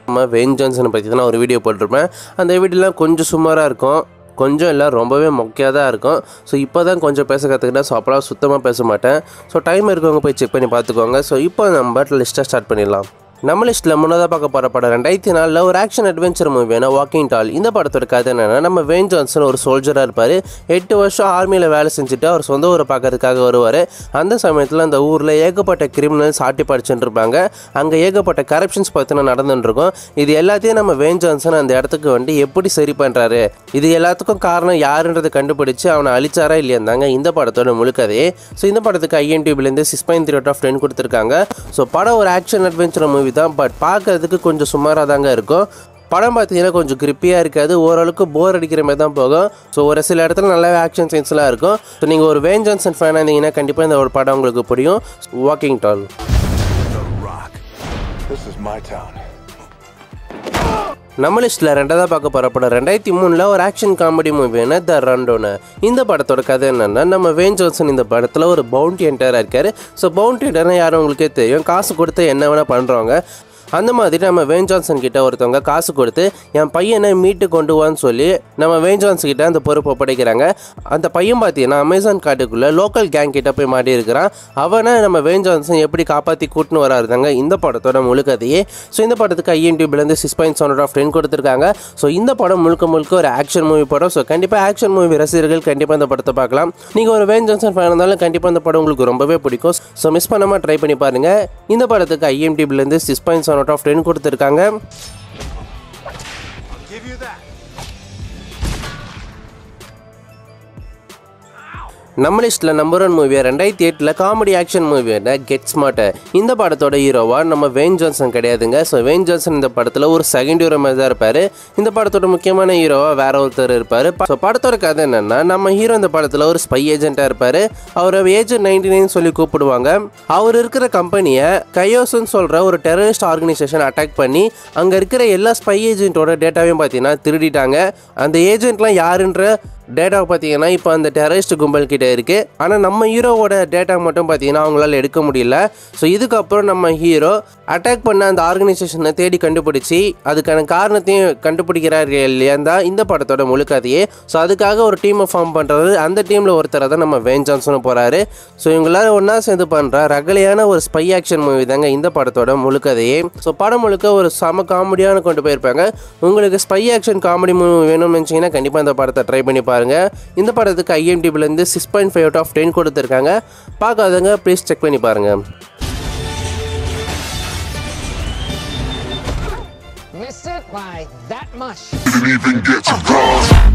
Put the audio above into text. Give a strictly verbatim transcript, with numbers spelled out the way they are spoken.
நம்ம வெயின் ஜான்சனை பற்றி தான் ஒரு வீடியோ போட்டிருப்பேன். அந்த வீடியோலாம் கொஞ்சம் சுமாராக இருக்கும், கொஞ்சம் இல்லை ரொம்பவே மொக்கையாக தான் இருக்கும். ஸோ இப்போ தான் கொஞ்சம் பேச கற்றுக்கிட்டேன். ஸோ அப்போலாம் சுத்தமாக பேச மாட்டேன். ஸோ டைம் இருக்கவங்க போய் செக் பண்ணி பார்த்துக்கோங்க. ஸோ இப்போ நம்ம லிஸ்ட்டாக ஸ்டார்ட் பண்ணிடலாம். நம்ம லிஸ்ட்டில் முன்னதாக பார்க்க போகிற படம் ரெண்டாயிரத்தி நாலில் ஒரு ஆக்ஷன் அட்வென்ச்சர் மூவியான வாக்கிங் டால். இந்த படத்தோட கதை என்னென்னா, நம்ம வெயின் ஜான்சன் ஒரு சோல்ஜராக இருப்பார். எட்டு வருஷம் ஆர்மியில் வேலை செஞ்சுட்டு அவர் சொந்த ஊரை பார்க்கறதுக்காக வருவார். அந்த சமயத்தில் அந்த ஊரில் ஏகப்பட்ட கிரிமினல்ஸ் ஆட்டி படிச்சுட்டு இருப்பாங்க. அங்கே ஏகப்பட்ட கரப்ஷன்ஸ் பார்த்தினா நடந்துட்டுருக்கும். இது எல்லாத்தையும் நம்ம வெயின் ஜான்சன் அந்த இடத்துக்கு வந்து எப்படி சரி பண்ணுறாரு, இது எல்லாத்துக்கும் காரணம் யாருன்றதை கண்டுபிடிச்சு அவனை அழிச்சாரா இல்லையாந்தாங்க இந்த படத்தோட முழுக்கதையே. ஸோ இந்த படத்துக்கு ஐஎன்டிபிலேருந்து six point three out of ten கொடுத்துருக்காங்க. ஸோ படம் ஒரு ஆக்ஷன் அட்வென்ச்சர் மூவி தான், பட் பார்க்கறதுக்கு கொஞ்சம் சுமாராக தாங்க இருக்கும். படம் பார்த்தீங்கன்னா கொஞ்சம் கிரிப்பியாக இருக்காது, ஓரளவுக்கு போர் அடிக்கிற மாதிரி தான் போகும். ஸோ ஒரு சில இடத்துல நல்லாவே ஆக்ஷன் சீன்ஸ்லாம் இருக்கும். ஸோ நீங்கள் ஒரு வெயின் ஜான்சன் ஃபேனாக இருந்தீங்கன்னா கண்டிப்பாக இந்த ஒரு படம் உங்களுக்கு பிடிக்கும். Walking tall. நம்ம லிஸ்ட்டில் ரெண்டாவதாக பார்க்க போகிற படம் ரெண்டாயிரத்தி மூணில் ஒரு ஆக்ஷன் காமெடி மூவியான த ரண்டோன்னு. இந்த படத்தோட கதை என்னென்னா, நம்ம வெயின் ஜான்சன் இந்த படத்தில் ஒரு பவுண்டி ஹண்டராக இருக்கார். ஸோ பவுண்டி ஹண்டர்னா யாரும் உங்களுக்கே தெரியும், காசு கொடுத்து என்ன வேணால் பண்ணுறவங்க. அந்த மாதிரி நம்ம வெயின் ஜான்சன் கிட்ட ஒருத்தவங்க காசு கொடுத்து என் பையனை மீட்டு கொண்டு வான்னு சொல்லி நம்ம வெயின் ஜான்சன் கிட்ட அந்த பொறுப்பை ஒப்படைக்கிறாங்க. அந்த பையன் பார்த்தீங்கன்னா அமேசான் காட்டுக்குள்ளே லோக்கல் கேங் கிட்ட போய் மாட்டி இருக்கிறான். அவனை நம்ம வெயின் ஜான்சன் எப்படி காப்பாற்றி கூட்டின்னு வராருதாங்க இந்த படத்தோட முழுக்கதையே. ஸோ இந்த படத்துக்கு ஐஎன்டிபிலேருந்து six point seven of ten கொடுத்துருக்காங்க. ஸோ இந்த படம் முழுக்க முழுக்க ஒரு ஆக்ஷன் மூவி படம். ஸோ கண்டிப்பாக ஆக்ஷன் மூவி ரசிகர்கள் கண்டிப்பாக இந்த படத்தை பார்க்கலாம். நீங்கள் ஒரு வெயின் ஜான்சன் ஃபேன் இருந்தாலும் கண்டிப்பாக இந்த படம் உங்களுக்கு ரொம்பவே பிடிக்கும். ஸோ மிஸ் பண்ணாமல் ட்ரை பண்ணி பாருங்கள். இந்த படத்துக்கு ஐஎன்டிபிலேருந்து six point seven of ten கொடுத்துருக்காங்க. நம்ம லிஸ்ட்டில் நம்பர் ஒன் மூவியாக ரெண்டாயிரத்தி எட்டில் காமெடி ஆக்ஷன் மூவியான கெட் ஸ்மார்ட். இந்த படத்தோட ஹீரோவாக நம்ம வெயின் ஜான்சன் கிடையாதுங்க. ஸோ வெயின் ஜான்சன் இந்த படத்தில் ஒரு செகண்ட் ஹீரோ மாதிரி தான் இருப்பார். இந்த படத்தோட முக்கியமான ஹீரோவாக வேற ஒருத்தர் இருப்பார். ஸோ படத்தோட கதை என்னென்னா, நம்ம ஹீரோ இந்த படத்தில் ஒரு ஸ்பை ஏஜென்ட்டாக இருப்பார். அவர் ஏஜென்ட் நைன்டி நைன் சொல்லி கூப்பிடுவாங்க. அவர் இருக்கிற கம்பெனியை கையோஸ்ன்னு சொல்கிற ஒரு டெரரிஸ்ட் ஆர்கனைசேஷன் அட்டாக் பண்ணி அங்கே இருக்கிற எல்லா ஸ்பை ஏஜென்ட்டோட டேட்டாவையும் பார்த்தீங்கன்னா திருடிட்டாங்க. அந்த ஏஜென்ட்லாம் யாருன்ற டேட்டாவை பார்த்தீங்கன்னா இப்போ அந்த டெரரிஸ்ட் கும்பல் கிட்டே இருக்குது. ஆனால் நம்ம ஹீரோவோட டேட்டா மட்டும் பார்த்தீங்கன்னா அவங்களால எடுக்க முடியல. ஸோ இதுக்கப்புறம் நம்ம ஹீரோ அட்டாக் பண்ண அந்த ஆர்கனைசேஷனை தேடி கண்டுபிடிச்சி அதுக்கான காரணத்தையும் கண்டுபிடிக்கிறாரு இல்லையா தான் இந்த படத்தோட முழுக்கதையே. ஸோ அதுக்காக ஒரு டீமை ஃபார்ம் பண்ணுறது. அந்த டீமில் ஒருத்தரை தான் நம்ம வெயின் ஜான்சனும் போகிறாரு. ஸோ இவங்களால ஒன்றா சேர்ந்து பண்ணுற ரகலையான ஒரு ஸ்பை ஆக்ஷன் மூவி தாங்க இந்த படத்தோட முழுக்கதையே. ஸோ படம் முழுக்க ஒரு சம காமெடியான கொண்டு போயிருப்பாங்க. உங்களுக்கு ஸ்பை ஆக்ஷன் காமெடி மூவி வேணும்னு நினச்சிங்கன்னா கண்டிப்பாக இந்த படத்தை ட்ரை பண்ணி பாருங்க. இந்த படத்துக்கு ஐஎம்டிபிலேருந்து six point five out of ten கொடுத்துருக்காங்க. பார்க்காதவங்க ப்ளீஸ் செக் பண்ணி பாருங்க. Missed it by that much. Didn't even get to cross.